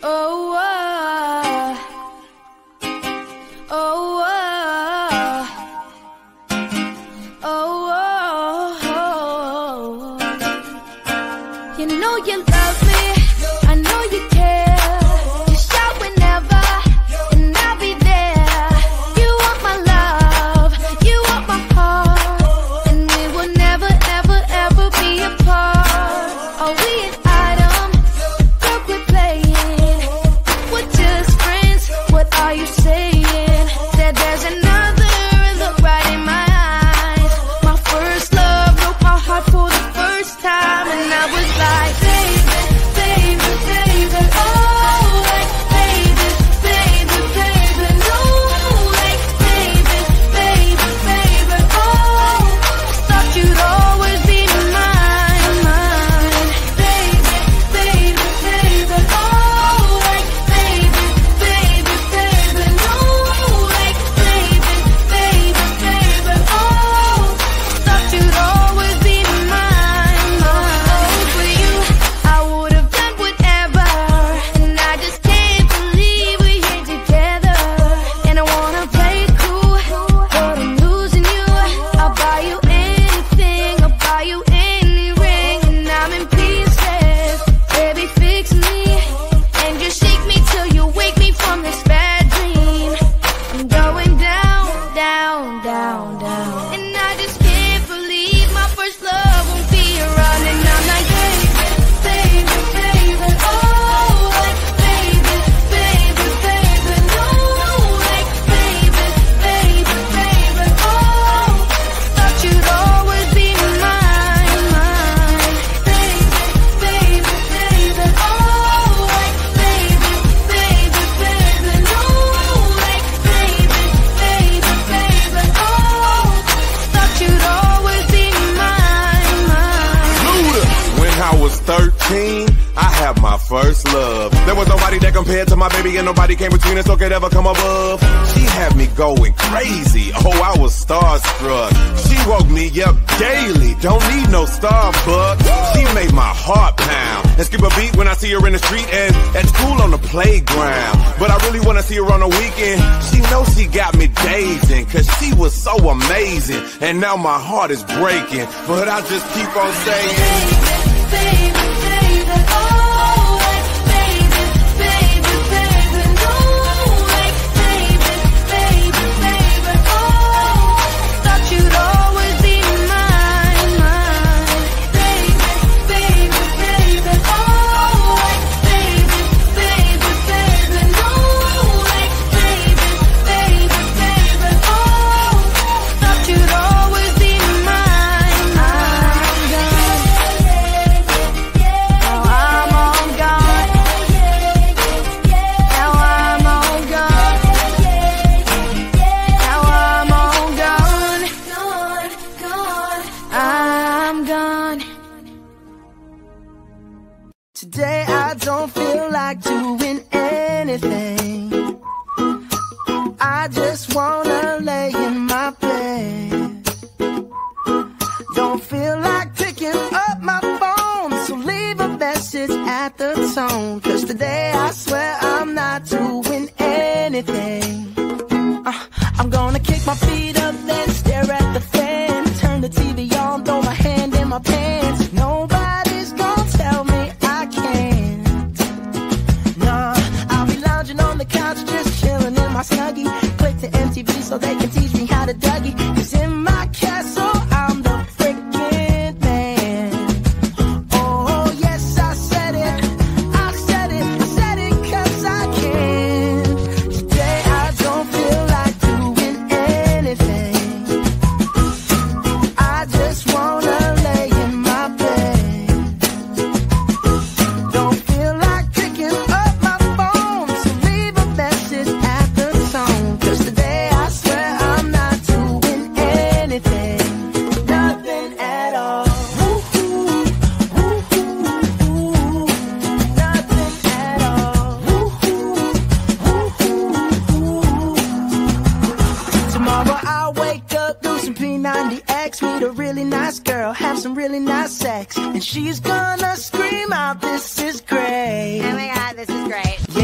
Oh, oh, oh, oh, you know you love me, I know you care. Just shout whenever, and I'll be there. You want my love, you want my heart, and we will never, ever, ever be apart. Are we an item? Look, we're playing. We're just friends. What are you saying? That there's another look right in my eyes. My first love broke my heart for the first time, and I was like, baby, baby, baby, oh, like, baby, baby, baby, no, like, baby, baby, baby, oh, thought you'd always be mine, mine, baby, baby, baby, oh, like, baby, baby, baby, no, like, baby, baby, baby, oh, thought you'd always be mine, mine. For you, I would have done whatever, and I just can't believe we're here together. And I wanna play it cool, but I'm losing you. I'll buy you anything, I'll buy you any ring, and I'm in pieces. Baby, fix me, and just shake me till you wake me from this bad dream. I'm going down, down, down, down, and I just can't believe my first love won't be around. And I'm like, baby, baby, baby, oh, like, baby, baby, baby, no, like, baby, baby, baby, oh, thought you'd always be mine, mine, baby, baby, baby, oh, like, baby, baby, baby, no, like, baby, baby, baby, oh, thought you'd always be mine, mine. Luda. When I was 13, I had my first love. There was nobody that compared to my baby, and nobody came between us or could ever come above. She had me going crazy. Oh, I was starstruck. She woke me up daily. Don't need no Starbucks. She made my heart pound and skip a beat when I see her in the street and at school on the playground. But I really wanna see her on the weekend. She knows she got me dazing, cause she was so amazing. And now my heart is breaking, but I just keep on saying, Baby, baby, oh, like, baby, baby, baby, no, like, baby, baby, baby, oh, thought you'd always be mine, mine, baby, baby, baby, oh, like, baby, baby, baby, no, like, baby, baby, baby, oh, thought you'd always be mine, mine. Today I don't feel like doing anything. I just wanna lay in my bed. Don't feel like picking up my phone, so leave a message at the tone. Cause today I swear I'm not doing anything. I'm gonna kick my feet up, then stare at the fan. Turn the TV on, throw my hand in my pants. Nobody's gonna tell me I can't. Nah, I'll be lounging on the couch, just chilling in my Snuggie. Click to MTV so they can teach me how to Dougie. Cause in my castle, I'm the freaking man. Oh, yes, I said it. I said it. I said it cause I can. Today I don't feel like doing anything. I just wanna lay in my bed. Don't feel like picking up my phone, so leave a message at the tone. Cause today I swear I'm not doing anything. Nothing at all. Woo-hoo, woo-hoo, woo-hoo. Nothing at all. Woo-hoo, woo-hoo, woo-hoo. Tomorrow I'll wake up, do some P90X, meet a really nice girl, have some really nice sex, and she's gonna scream out, "This is great." Oh my god, this is great.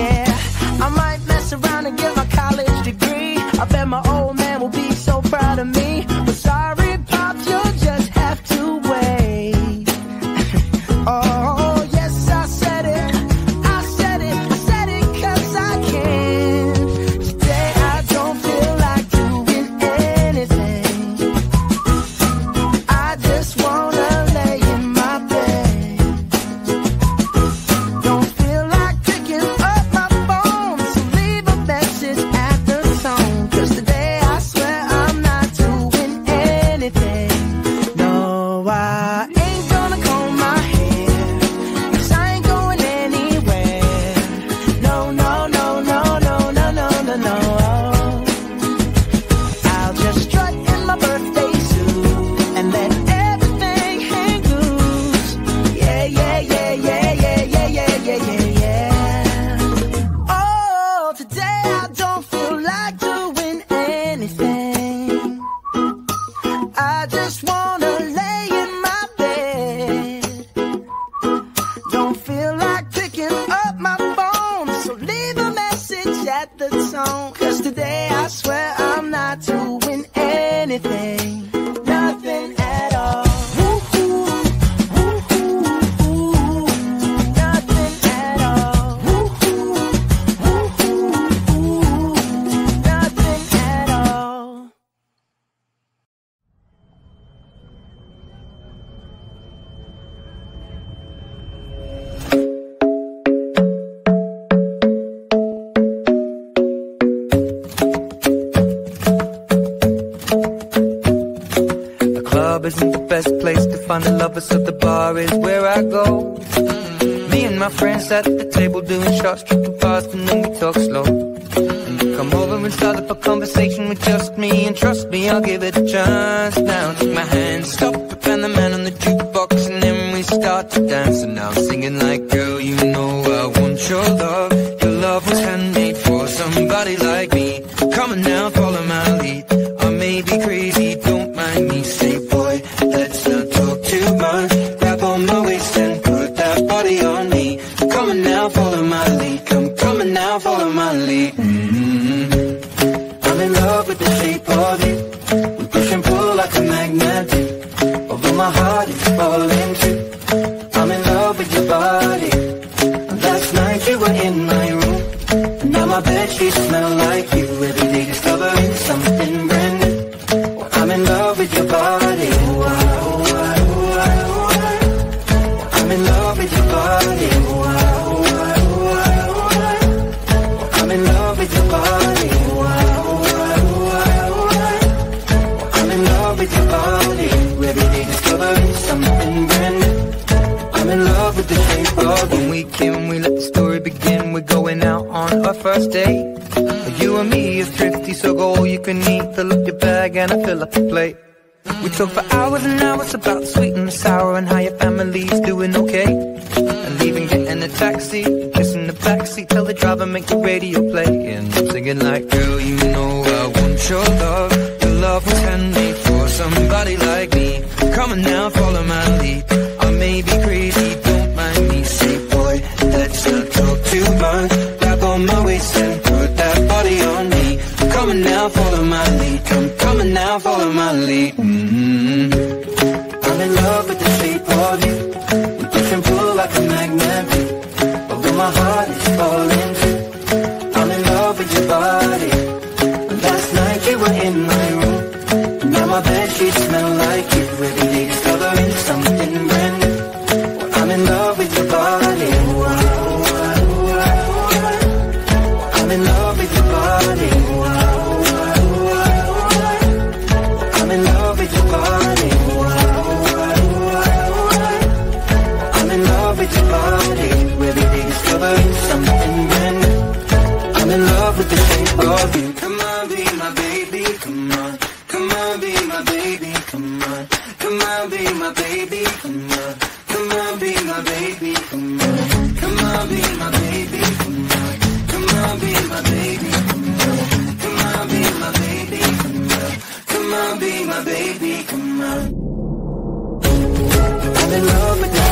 and my friends at the table doing shots, tripping fast, and then we talk slow. And you come over and start up a conversation with just me, and trust me, I'll give it a chance. Now take my hand, stop it, and the man on the jukebox, and then we start to dance. And now I'm singing like, girl, you know I want your love. Your love was handmade for somebody like me. Come on now, follow my lead. I may be crazy, don't mind me. Say, boy, let's not talk too much. Grab on my waist and put that body on me. Come on now, follow my lead. Come on now, follow my lead. I'm in love with the shape of you. We push and pull like a magnet do. Although my heart is falling too. I'm in love with your body. Last night you were in my room. Now my bedsheets smell like you. Every day discovering something brand new. I'm in love with your body. I'm in love with your body. I'm in love with your body. I'm in love with your body. Every day discovering something brand new. I'm in love with the shape of you. When we came and we let the story begin, we're going out on our first date. You and me is thrifty, so go all you can eat. Fill up your bag and I fill up the plate. We talk for hours and hours about the sweet and the sour and how your family's doing okay. And leaving, getting a taxi, just in the backseat, tell the driver make the radio play. And I'm singing like, girl, you know I want your love. Your love was handmade for somebody like me. Come on now, follow my lead. I may be crazy, don't mind me. Say, boy, let's not talk too much. Grab on my waist and put that body on me. Come on now, follow my lead. Come on now, follow my lead. I'm in love with the shape of you. We push and pull like a magnet do. Although my heart is falling too. I'm in love with your body. Last night you were in my room. Now my bedsheets smell like you. Every day discovering something brand new. I'm in love with your body. I'm in love with your body. I'm in love with your body. I'm in love with your body. Every day discovering something brand new. I'm in love with the shape of you. Come on, be my baby, come on. Come on, be my baby, come on. Come on, be my baby, come on. Come on, be my baby, come on. Come on, be my baby, come on. Come on, be my baby, come on. Come on, be my baby, come on. Come on, be my baby, come on. I'm in love with the